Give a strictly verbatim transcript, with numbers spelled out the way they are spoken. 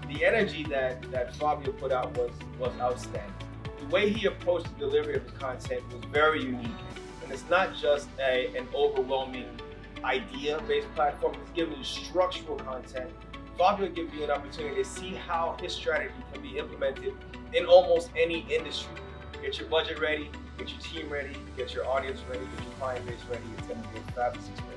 the energy that, that Fabio put out was, was outstanding. The way he approached the delivery of his content was very unique. And it's not just a, an overwhelming idea-based platform, it's giving you structural content. Fabio gives you an opportunity to see how his strategy can be implemented in almost any industry. Get your budget ready, get your team ready, get your audience ready, get your client base ready. It's going to be a fabulous experience.